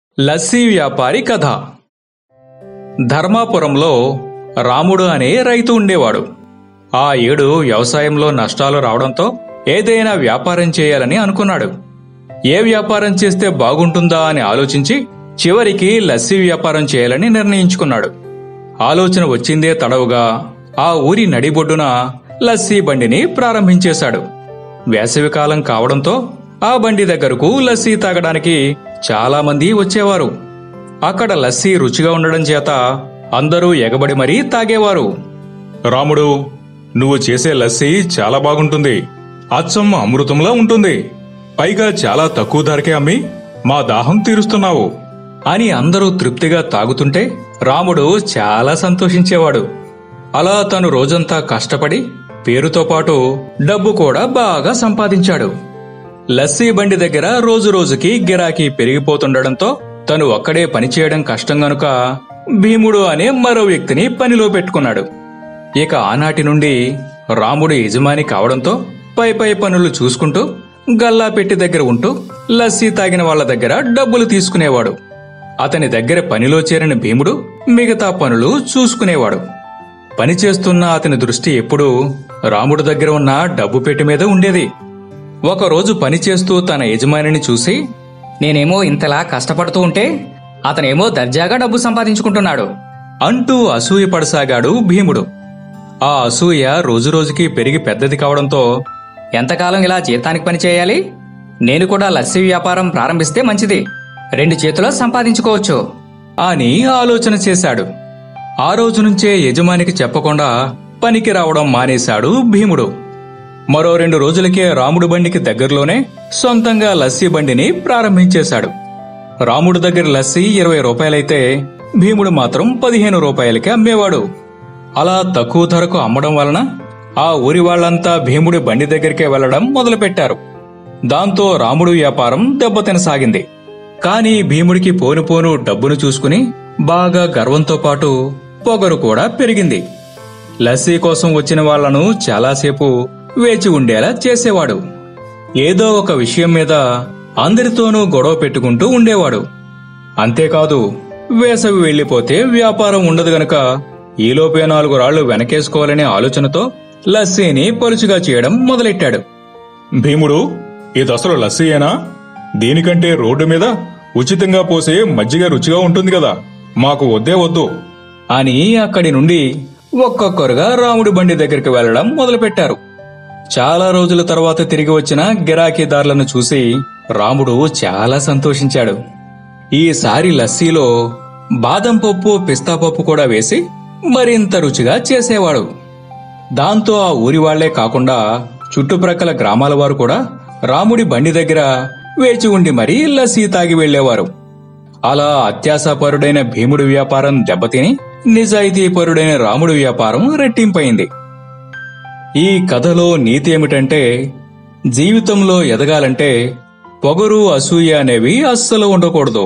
లస్సీ వ్యాపారి కథ. ధర్మాపురంలో రాముడు అనే రైతు ఉండేవాడు. ఆ ఏడు వ్యవసాయంలో నష్టాలు రావడంతో ఏదైనా వ్యాపారం చేయాలని అనుకున్నాడు. ఏ వ్యాపారం చేస్తే బాగుంటుందా అని ఆలోచించి చివరికి లస్సీ వ్యాపారం చేయాలని నిర్ణయించుకున్నాడు. ఆలోచన వచ్చిందే తడవుగా ఆ ఊరి నడిబొడ్డున లస్సీ బండిని ప్రారంభించేశాడు. వేసవికాలం కావడంతో ఆ బండి దగ్గరకు లస్సీ తాగడానికి చాలా మంది వచ్చేవారు. అక్కడ లస్సీ రుచిగా ఉండడం చేత అందరూ ఎగబడి మరీ తాగేవారు. రాముడు, నువ్వు చేసే లస్సీ చాలా బాగుంటుంది. అచ్చం అమృతంలా ఉంటుంది. పైగా చాలా తక్కువ ధరకే అమ్మి మా దాహం తీరుస్తున్నావు అని అందరూ తృప్తిగా తాగుతుంటే రాముడు చాలా సంతోషించేవాడు. అలా తను రోజంతా కష్టపడి పేరుతో పాటు డబ్బు కూడా బాగా సంపాదించాడు. లస్సీ బండి దగ్గర రోజురోజుకి గిరాకీ పెరిగిపోతుండడంతో తను ఒక్కడే పనిచేయడం కష్టం గనుక భీముడు అనే మరో వ్యక్తిని పనిలో పెట్టుకున్నాడు. ఇక ఆనాటి నుండి రాముడు యజమాని కావడంతో పై పనులు చూసుకుంటూ గల్లా పెట్టి దగ్గర ఉంటూ లస్సీ తాగిన వాళ్ల దగ్గర డబ్బులు తీసుకునేవాడు. అతని దగ్గర పనిలో చేరిన భీముడు మిగతా పనులు చూసుకునేవాడు. పనిచేస్తున్న అతని దృష్టి ఎప్పుడూ రాముడు దగ్గర ఉన్న డబ్బు పెట్టి మీద ఉండేది. ఒకరోజు పనిచేస్తూ తన యజమానిని చూసి, నేనేమో ఇంతలా కష్టపడుతూ ఉంటే అతనేమో దర్జాగా డబ్బు సంపాదించుకుంటున్నాడు అంటూ అసూయపడసాగాడు భీముడు. ఆ అసూయ రోజురోజుకి పెరిగి పెద్దది కావడంతో ఎంతకాలం ఇలా జీతానికి పని చేయాలి? నేను కూడా లస్సీ వ్యాపారం ప్రారంభిస్తే మంచిది. 2 చేతుల్లో సంపాదించుకోవచ్చు అని ఆలోచన చేశాడు. ఆ రోజు నుంచే యజమానికి చెప్పకుండా పనికి రావడం మానేశాడు భీముడు. మరో 2 రోజులకే రాముడు బండికి దగ్గరలోనే సొంతంగా లస్సీ బండిని ప్రారంభించేశాడు. రాముడు దగ్గర లస్సీ 20 రూపాయలైతే భీముడు మాత్రం 15 రూపాయలకే అమ్మేవాడు. అలా తక్కువ ధరకు అమ్మడం వలన ఆ ఊరి వాళ్లంతా భీముడి బండి దగ్గరికే వెళ్లడం మొదలుపెట్టారు. దాంతో రాముడు వ్యాపారం దెబ్బతినసాగింది. కాని భీముడికి పోను డబ్బును చూసుకుని బాగా గర్వంతో పాటు పొగరు కూడా పెరిగింది. లస్సీ కోసం వచ్చిన వాళ్లను చాలాసేపు వేచి ఉండేలా చేసేవాడు. ఏదో ఒక విషయం మీద అందరితోనూ గొడవ పెట్టుకుంటూ ఉండేవాడు. అంతేకాదు, వేసవి వెళ్లిపోతే వ్యాపారం ఉండదు గనక ఈలోపే 4 రాళ్లు వెనకేసుకోవాలనే ఆలోచనతో లస్సీని పలుచుగా చేయడం మొదలెట్టాడు. భీముడు, ఇదసలు లస్సీయేనా? దీనికంటే రోడ్డు మీద ఉచితంగా పోసే మజ్జిగ రుచిగా ఉంటుంది కదా, మాకు వద్దే వద్దు అని అక్కడి నుండి ఒక్కొక్కరుగా రాముడి బండి దగ్గరికి వెళ్లడం మొదలుపెట్టారు. చాలా రోజుల తర్వాత తిరిగి వచ్చిన గిరాకీదారులను చూసి రాముడు చాలా సంతోషించాడు. ఈసారి లస్సీలో బాదం పప్పు, పిస్తా పప్పు కూడా వేసి మరింత రుచిగా చేసేవాడు. దాంతో ఆ ఊరి వాళ్లే కాకుండా చుట్టుప్రక్కల గ్రామాల వారు కూడా రాముడి బండి దగ్గర వేచి ఉండి మరీ లస్సీ తాగి వెళ్లేవారు. అలా అత్యాశాపరుడైన భీముడి వ్యాపారం దెబ్బతిని నిజాయితీపరుడైన రాముడి వ్యాపారం రెట్టింపైంది. ఈ కథలో నీతి ఏమిటంటే, జీవితంలో ఎదగాలంటే పొగరు, అసూయ అనేవి అస్సలు ఉండకూడదు.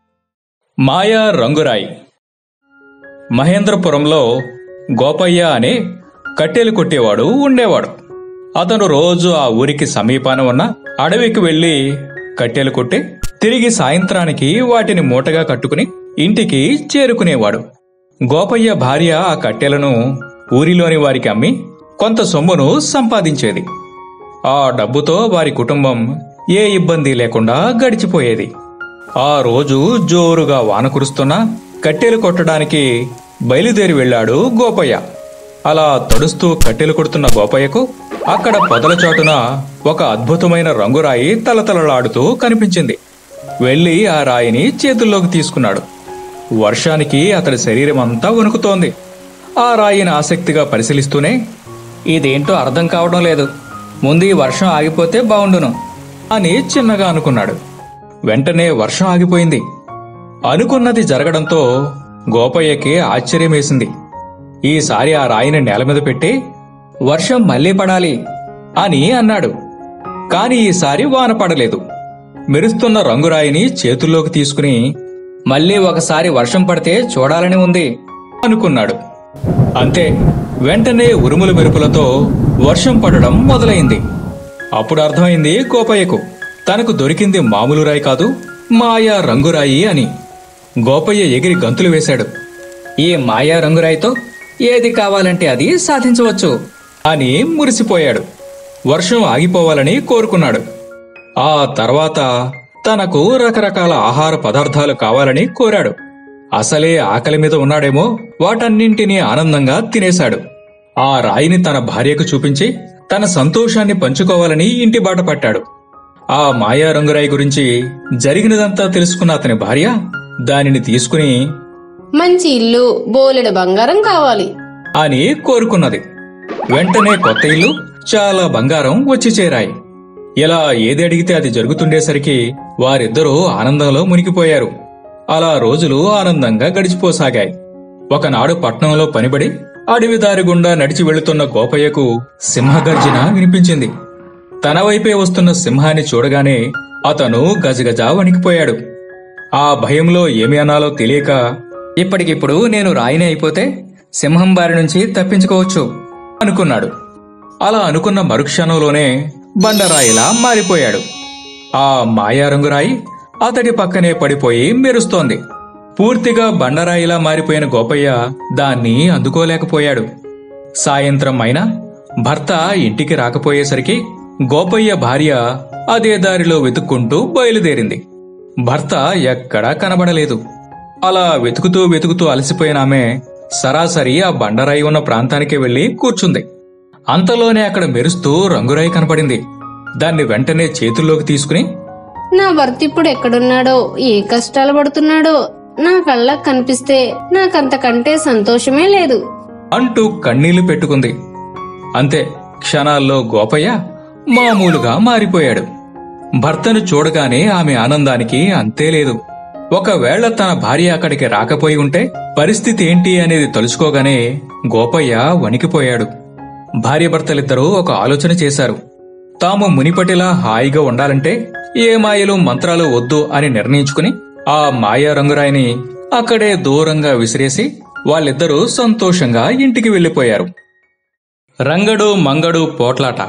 మాయా రంగురాయి. మహేంద్రపురంలో గోపయ్య అనే కట్టెలు కొట్టేవాడు ఉండేవాడు. అతను రోజు ఆ ఊరికి సమీపాన ఉన్న అడవికి వెళ్లి కట్టెలు కొట్టి తిరిగి సాయంత్రానికి వాటిని మూటగా కట్టుకుని ఇంటికి చేరుకునేవాడు. గోపయ్య భార్య ఆ కట్టెలను ఊరిలోని వారికి అమ్మి కొంత సొమ్మును సంపాదించేది. ఆ డబ్బుతో వారి కుటుంబం ఏ ఇబ్బంది లేకుండా గడిచిపోయేది. ఆ రోజు జోరుగా వాన కురుస్తున్నా కట్టెలు కొట్టడానికి బయలుదేరి వెళ్లాడు గోపయ్య. అలా తడుస్తూ కట్టెలు కొడుతున్న గోపయ్యకు అక్కడ పొదల చాటున ఒక అద్భుతమైన రంగురాయి తలతలలాడుతూ కనిపించింది. వెళ్లి ఆ రాయిని చేతుల్లోకి తీసుకున్నాడు. వర్షానికి అతడి శరీరం అంతా వణుకుతోంది. ఆ రాయిని ఆసక్తిగా పరిశీలిస్తూనే, ఇదేంటో అర్థం కావడం లేదు, ముందు ఈ వర్షం ఆగిపోతే బావుండును అని చిన్నగా అనుకున్నాడు. వెంటనే వర్షం ఆగిపోయింది. అనుకున్నది జరగడంతో గోపయ్యకి ఆశ్చర్యమేసింది. ఈసారి ఆ రాయిని నేల మీద పెట్టి, వర్షం మళ్లీ పడాలి అని అన్నాడు. కాని ఈసారి వాన పడలేదు. మెరుస్తున్న రంగురాయిని చేతుల్లోకి తీసుకుని, మళ్లీ ఒకసారి వర్షం పడితే చూడాలని ఉంది అనుకున్నాడు. అంతే, వెంటనే ఉరుముల మెరుపులతో వర్షం పడడం మొదలైంది. అప్పుడు అర్థమైంది గోపయ్యకు, తనకు దొరికింది మామూలు రాయి కాదు, మాయా రంగురాయి అని. గోపయ్య ఎగిరి గంతులు వేశాడు. ఈ మాయా రంగురాయితో ఏది కావాలంటే అది సాధించవచ్చు అని మురిసిపోయాడు. వర్షం ఆగిపోవాలని కోరుకున్నాడు. ఆ తర్వాత తనకు రకరకాల ఆహార పదార్థాలు కావాలని కోరాడు. అసలే ఆకలి మీద ఉన్నాడేమో, వాటన్నింటినీ ఆనందంగా తినేశాడు. ఆ రాయిని తన భార్యకు చూపించి తన సంతోషాన్ని పంచుకోవాలని ఇంటి బాట పట్టాడు. ఆ మాయా రంగురాయి గురించి జరిగినదంతా తెలుసుకున్న అతని భార్య దానిని తీసుకుని మంచి ఇల్లు, బోలెడు బంగారం కావాలి అని కోరుకున్నది. వెంటనే కొత్త ఇల్లు, చాలా బంగారం వచ్చి చేరాయి. ఇలా ఏది అడిగితే అది జరుగుతుండేసరికి వారిద్దరూ ఆనందంలో మునిగిపోయారు. అలా రోజులు ఆనందంగా గడిచిపోసాగాయి. ఒకనాడు పట్నంలో పనిబడి అడవి దారి గుండా నడిచి వెళుతున్న గోపయ్యకు సింహగర్జన వినిపించింది. తన వైపే వస్తున్న సింహాన్ని చూడగానే అతను గజగజ వణికిపోయాడు. ఆ భయంలో ఏమి అనాలో తెలియక, ఇప్పటికిప్పుడు నేను రాయిని అయిపోతే సింహం బారి నుంచి తప్పించుకోవచ్చు అనుకున్నాడు. అలా అనుకున్న మరుక్షణంలోనే బండరాయిలా మారిపోయాడు. ఆ మాయా రంగురాయి అతడి పక్కనే పడిపోయి మెరుస్తోంది. పూర్తిగా బండరాయిలా మారిపోయిన గోపయ్య దాన్ని అందుకోలేకపోయాడు. సాయంత్రం అయినా భర్త ఇంటికి రాకపోయేసరికి గోపయ్య భార్య అదే దారిలో వెతుక్కుంటూ బయలుదేరింది. భర్త ఎక్కడా కనబడలేదు. అలా వెతుకుతూ వెతుకుతూ అలసిపోయిన ఆమె సరాసరి ఆ బండరాయి ఉన్న ప్రాంతానికి వెళ్లి కూర్చుంది. అంతలోనే అక్కడ మెరుస్తూ రంగురాయి కనపడింది. దాన్ని వెంటనే చేతుల్లోకి తీసుకుని, నా భర్త ఇప్పుడు ఎక్కడున్నాడో, ఏ కష్టాలు పడుతున్నాడో నా కళ్ళకు కనిపిస్తే నాకంతకంటే సంతోషమే లేదు అంటూ కన్నీళ్లు పెట్టుకుంది. అంతే, క్షణాల్లో గోపయ్య మామూలుగా మారిపోయాడు. భర్తను చూడగానే ఆమె ఆనందానికి అంతేలేదు. ఒకవేళ తన భార్య అక్కడికి రాకపోయి ఉంటే పరిస్థితి ఏంటి అనేది తలుచుకోగానే గోపయ్య వణికిపోయాడు. భార్యాభర్తలిద్దరూ ఒక ఆలోచన చేశారు. తాము మునిపటిలా హాయిగా ఉండాలంటే ఏ మాయలు మంత్రాలు వద్దు అని నిర్ణయించుకుని ఆ మాయా రంగురాయిని అక్కడే దూరంగా విసిరేసి వాళ్ళిద్దరూ సంతోషంగా ఇంటికి వెళ్లిపోయారు. రంగడు మంగడు పోట్లాట.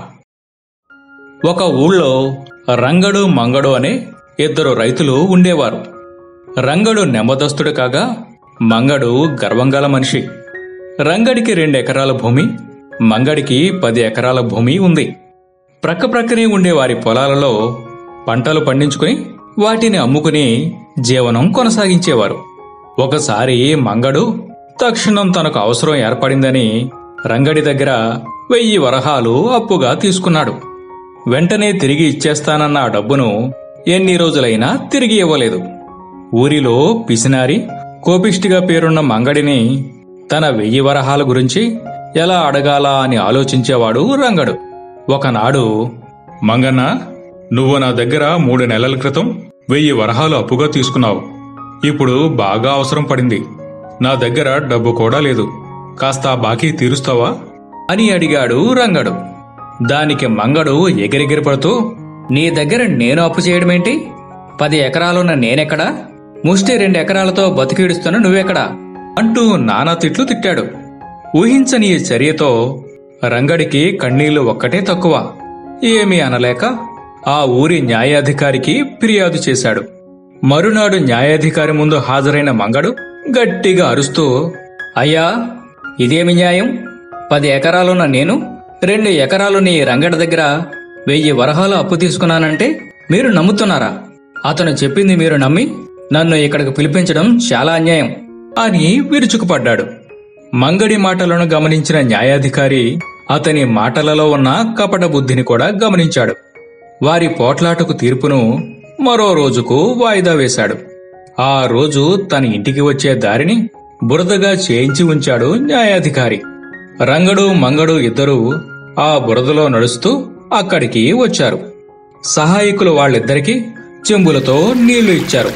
ఒక ఊళ్ళో రంగడు మంగడు అనే ఇద్దరు రైతులు ఉండేవారు. రంగడు నెమ్మదస్తుడు కాగా మంగడు గర్వంగల మనిషి. రంగడికి 2 ఎకరాల భూమి, మంగడికి 10 ఎకరాల భూమి ఉంది. ప్రక్కప్రక్కనే ఉండే వారి పొలాలలో పంటలు పండించుకుని వాటిని అమ్ముకుని జీవనం కొనసాగించేవారు. ఒకసారి మంగడు తక్షణం తనకు అవసరం ఏర్పడిందని రంగడి దగ్గర 1000 వరహాలు అప్పుగా తీసుకున్నాడు. వెంటనే తిరిగి ఇచ్చేస్తానన్న ఆ డబ్బును ఎన్ని రోజులైనా తిరిగి ఇవ్వలేదు. ఊరిలో పిసినారి, కోపిష్టిగా పేరున్న మంగడిని తన 1000 వరహాల గురించి ఎలా అడగాలా అని ఆలోచించేవాడు రంగడు. ఒకనాడు, మంగన్న, నువ్వు నా దగ్గర 3 నెలల క్రితం 1000 వరహాలు అప్పుగా తీసుకున్నావు. ఇప్పుడు బాగా అవసరం పడింది. నా దగ్గర డబ్బు కూడా లేదు. కాస్త ఆ బాకీ తీరుస్తావా అని అడిగాడు రంగడు. దానికి మంగడు ఎగిరెగిరి పడుతూ, నీ దగ్గర నేను అప్పు చేయడమేంటి? 10 ఎకరాలున్న నేనెక్కడా? ముష్టి 2 ఎకరాలతో బతికిడుస్తున్న నువ్వెక్కడా అంటూ నానా తిట్లు తిట్టాడు. ఊహించని ఈ చర్యతో రంగడికి కన్నీళ్లు ఒక్కటే తక్కువ. ఏమీ అనలేక ఆ ఊరి న్యాయాధికారికి ఫిర్యాదు చేశాడు. మరునాడు న్యాయాధికారి ముందు హాజరైన మంగడు గట్టిగా అరుస్తూ, అయ్యా, ఇదేమి న్యాయం? 10 ఎకరాలున్న నేను 2 ఎకరాలు నీ రంగడి దగ్గర 1000 వరహాలు అప్పు తీసుకున్నానంటే మీరు నమ్ముతున్నారా? అతను చెప్పింది మీరు నమ్మి నన్ను ఇక్కడికి పిలిపించడం చాలా అన్యాయం అని విరుచుకుపడ్డాడు. మంగడి మాటలను గమనించిన న్యాయాధికారి అతని మాటలలో ఉన్న కపట బుద్ధిని కూడా గమనించాడు. వారి పోట్లాటకు తీర్పును మరో రోజుకు వాయిదా వేశాడు. ఆ రోజు తన ఇంటికి వచ్చే దారిని బురదగా చేయించి ఉంచాడు న్యాయాధికారి. రంగడు మంగడు ఇద్దరూ ఆ బురదలో నడుస్తూ అక్కడికి వచ్చారు. సహాయకులు వాళ్ళిద్దరికీ చెంబులతో నీళ్లు ఇచ్చారు.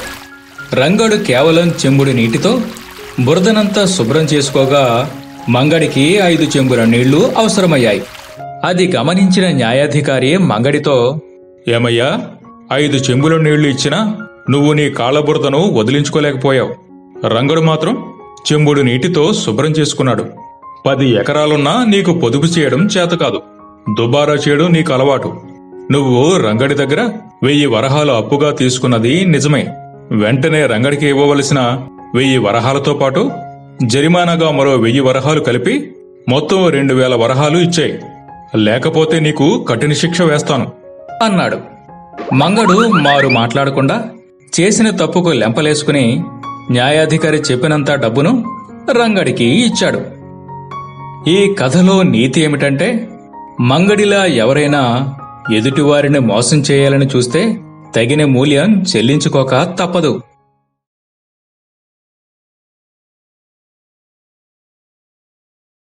రంగడు కేవలం చెంబుడి నీటితో బురదనంతా శుభ్రం చేసుకోగా మంగడికి 5 చెంబుల నీళ్లు అవసరమయ్యాయి. అది గమనించిన న్యాయాధికారి మంగడితో, ఏమయ్యా, 5 చెంబుల నీళ్లు ఇచ్చినా నువ్వు నీ కాళ్ల బురదను వదిలించుకోలేకపోయావు. రంగడు మాత్రం చెంబుడు నీటితో శుభ్రం చేసుకున్నాడు. 10 ఎకరాలున్నా నీకు పొదుపు చేయడం చేతకాదు. దుబారా చేయడం నీకు అలవాటు. నువ్వు రంగడి దగ్గర 1000 వరహాలు అప్పుగా తీసుకున్నది నిజమే. వెంటనే రంగడికి ఇవ్వవలసిన 1000 వరహాలతో పాటు జరిమానాగా మరో 1000 వరహాలు కలిపి మొత్తం 2000 వరహాలు ఇచ్చాయి. లేకపోతే నీకు కఠిన శిక్ష వేస్తాను అన్నాడు. మంగడు మారు మాట్లాడకుండా చేసిన తప్పుకు లెంపలేసుకుని న్యాయాధికారి చెప్పినంత డబ్బును రంగడికి ఇచ్చాడు. ఈ కథలో నీతి ఏమిటంటే, మంగడిలా ఎవరైనా ఎదుటివారిని మోసం చేయాలని చూస్తే తగిన మూల్యం చెల్లించుకోక తప్పదు.